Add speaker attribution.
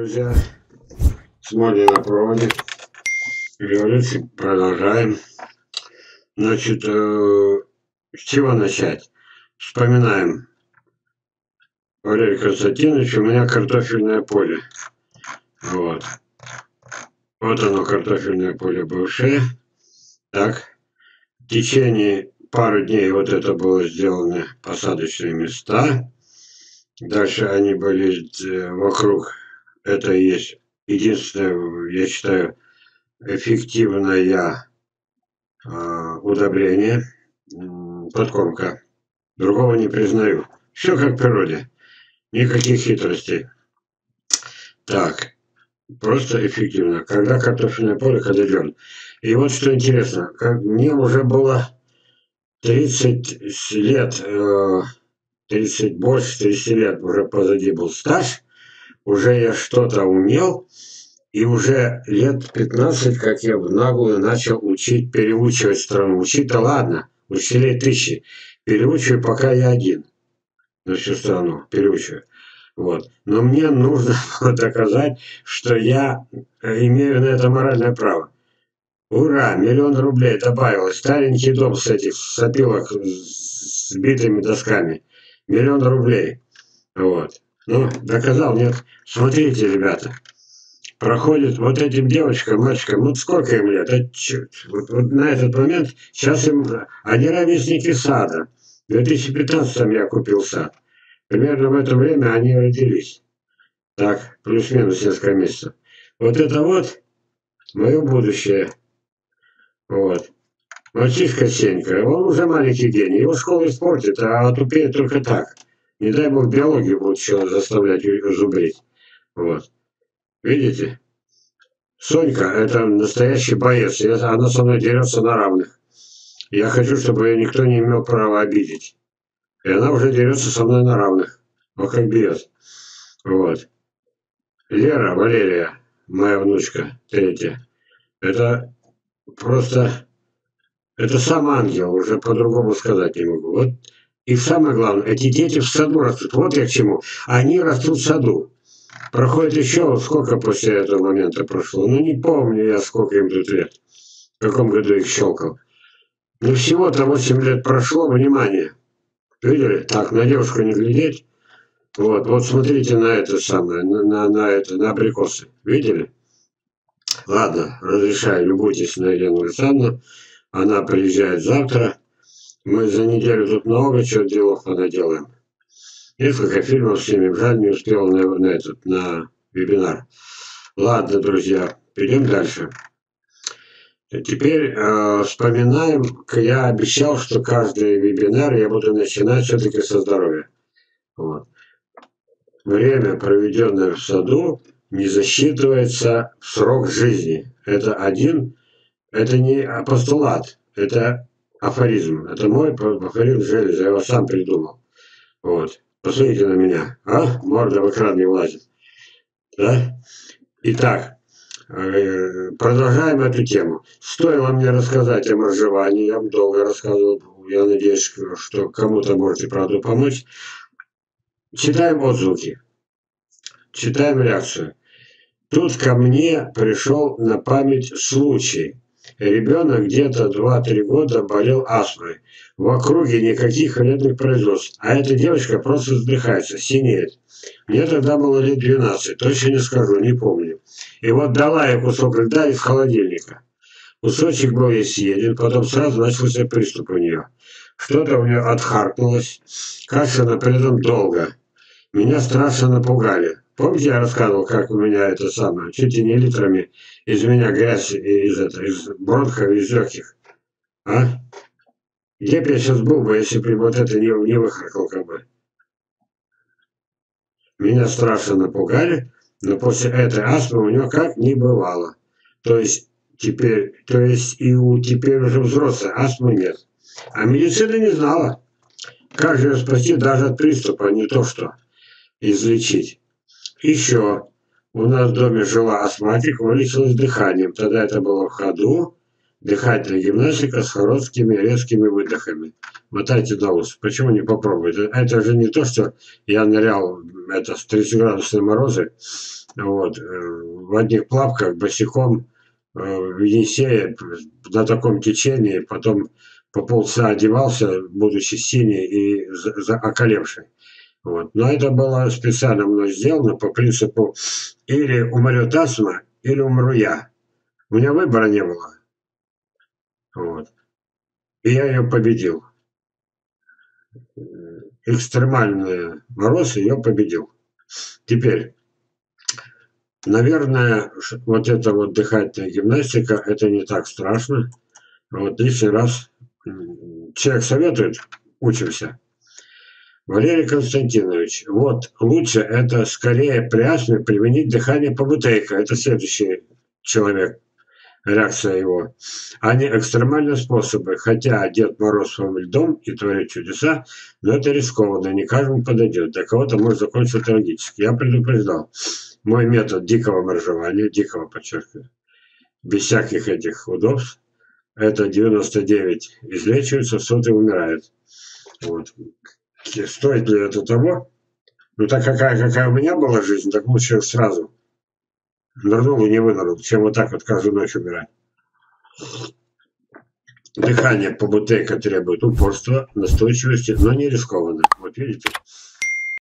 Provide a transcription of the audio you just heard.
Speaker 1: друзья, смотрим на проводе. Революцию продолжаем. Значит, с чего начать? Вспоминаем. Валерий Константинович, у меня картофельное поле. Вот. Вот оно, картофельное поле бывшее. Так. В течение пары дней вот это было сделано посадочные места. Дальше они были вокруг. Это и есть единственное, я считаю, эффективное удобрение, подкормка. Другого не признаю. Все как в природе. Никаких хитростей. Так. Просто эффективно. Когда картофельное поле, когда дерн. И вот что интересно. Мне уже было 30 лет, 30, больше 30 лет уже позади был стаж. Уже я что-то умел. И уже лет 15, как я в наглую начал учить, переучивать страну. Учить-то ладно, учителей тысячи. Переучиваю, пока я один. На всю страну переучиваю. Вот. Но мне нужно доказать, что я имею на это моральное право. Ура! 1 000 000 рублей добавилось. Старенький дом с этих сопилок с битыми досками. 1 000 000 рублей. Вот. Ну, доказал, нет. Смотрите, ребята. Проходит вот этим девочкам, мальчикам, вот сколько им лет, вот на этот момент, сейчас им, они ровесники сада. В 2015 я купил сад. Примерно в это время они родились. Так, плюс-минус несколько месяцев. Вот это вот мое будущее. Вот. Мальчишка Сенька, он уже маленький гений, его школа испортит, а тупеет только так. Не дай бог биологию будут еще заставлять зубрить. Вот. Видите? Сонька – это настоящий боец. Она со мной дерется на равных. Я хочу, чтобы ее никто не имел права обидеть. И она уже дерется со мной на равных. Вот как бьет. Вот. Лера, Валерия, моя внучка, третья. Это просто... Это сам ангел, уже по-другому сказать не могу. Вот. И самое главное, эти дети в саду растут. Вот я к чему. Они растут в саду. Проходит еще, сколько после этого момента прошло? Ну, не помню я, сколько им тут лет. В каком году их щелкал. Ну, всего-то 8 лет прошло, внимание. Видели? Так, на девушку не глядеть. Вот, вот смотрите на это самое, на абрикосы. Видели? Ладно, разрешаю, любуйтесь на Елену Александровну. Она приезжает завтра. Мы за неделю тут много чего делов понаделаем. Несколько фильмов снимем. Жаль, не успел на вебинар. Ладно, друзья, перейдем дальше. Теперь вспоминаем, я обещал, что каждый вебинар я буду начинать все-таки со здоровья. Вот. Время, проведенное в саду, не засчитывается в срок жизни. Это не постулат, это афоризм. Это мой афоризм Железа, я его сам придумал. Вот. Посмотрите на меня. А? Морда в экран не влазит. Да? Итак, продолжаем эту тему. Стоило мне рассказать о моржевании, я долго рассказывал. Я надеюсь, что кому-то можете, правда, помочь. Читаем отзвуки. Читаем реакцию. Тут ко мне пришел на память случай. Ребенок где-то 2-3 года болел астмой. В округе никаких вредных производств. А эта девочка просто задыхается, синеет. Мне тогда было лет 12, точно не скажу, не помню. И вот дала я кусок льда из холодильника. Кусочек был ей съеден, потом сразу начался приступ у нее. Что-то у нее отхаркнулось. Кашляла при этом долго. Меня страшно напугали. Помните, я рассказывал, как у меня это самое, чуть ли не литрами из меня грязь из бронхов, из легких. А? Где бы я сейчас был бы, если бы вот это не выхаркал как бы? Меня страшно напугали, но после этой астмы у него как не бывало. То есть теперь теперь уже взрослой астмы нет. А медицина не знала. Как же ее спасти даже от приступа, не то что излечить. Еще у нас в доме жила астматик, вылечилась дыханием. Тогда это было в ходу. Дыхательная гимнастика с короткими резкими выдохами. Мотайте на ус. Почему не попробовать? Это же не то, что я нырял в 30-градусные морозы Вот, в одних плавках, босиком, в Енисее, на таком течении, потом по полчаса одевался, будучи синий и околевший. Вот. Но это было специально мной сделано по принципу или умрет астма, или умру я. У меня выбора не было. Вот. И я ее победил. Экстремальный мороз ее победил. Теперь, наверное, вот эта вот дыхательная гимнастика, это не так страшно. Вот лишний раз человек советует, учимся. Валерий Константинович, вот лучше это скорее при астме применить дыхание по бутейко. Это следующий человек, реакция его, а не экстремальные способы. Хотя Дед Мороз своим льдом и творит чудеса, но это рискованно, не каждому подойдет. Для кого-то может закончиться трагически. Я предупреждал. Мой метод дикого моржевания, дикого, подчеркиваю, без всяких этих удобств, это 99 излечивается, 100 умирает. Вот. Стоит ли это того? Ну, так какая у меня была жизнь, так лучше сразу нырнул и не вынырнул, чем вот так вот каждую ночь умирать. Дыхание по бутейко требует упорства, настойчивости, но не рискованно. Вот видите?